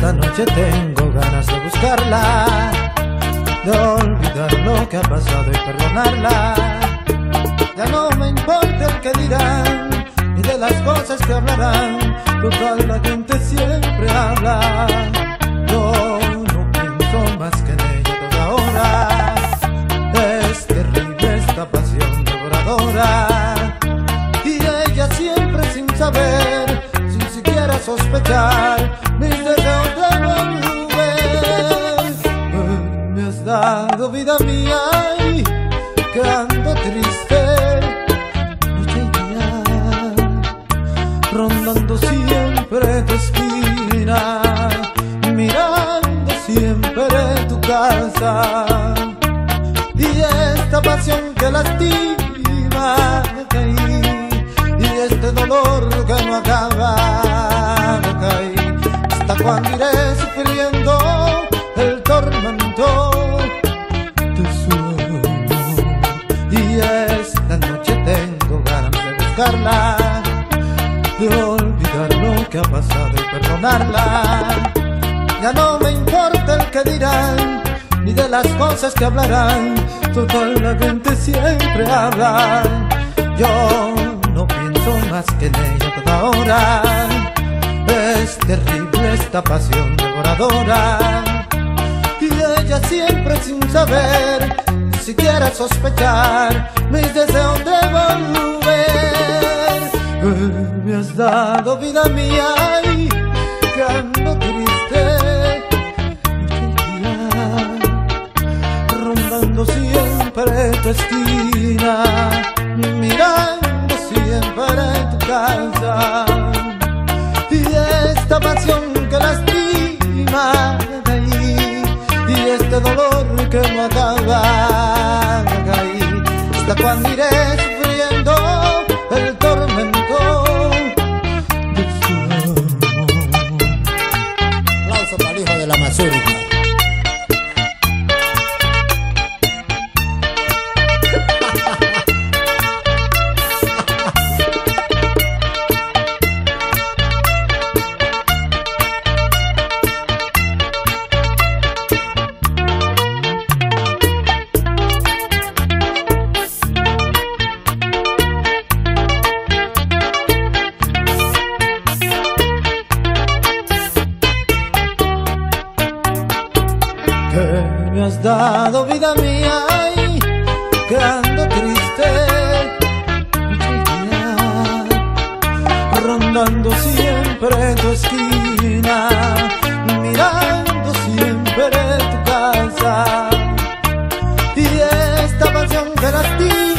esta noche tengo ganas de buscarla, de olvidar lo que ha pasado y perdonarla. Ya no me importa el que dirán, ni de las cosas que hablarán, total la gente siempre habla. Yo no pienso más que en ella toda hora, es terrible esta pasión devoradora. Y ella siempre sin saber, sin siquiera sospechar, mis deseos de volver. Me has dado vida mía y que ando triste noche y día, rondando siempre tu esquina, mirando siempre tu casa. Y esta pasión que lastima me caí, y este dolor que no acaba me caí. Hasta cuando iré sufriendo el tormento de su amor. Y esta noche tengo ganas de buscarla, de olvidar lo que ha pasado y perdonarla. Ya no me importa el que dirán, ni de las cosas que hablarán, total la gente siempre habla. Yo no pienso más que en ella toda hora, es terrible esta pasión devoradora. Y ella siempre sin saber, siquiera sospechar, mis deseos de volver. Me has dado vida mía y que ando triste noche y día, rondando siempre tu esquina, mirando siempre tu casa. Y esta pasión que lastima de ahí, y este dolor que no acaba de ahí. Hasta cuando iré sufriendo el tormento de su amor. Aplauso para el hijo de la mazurca. Que me has dado vida mía y que ando triste noche y día, rondando siempre tu esquina, mirando siempre tu casa. Y esta pasión que lastima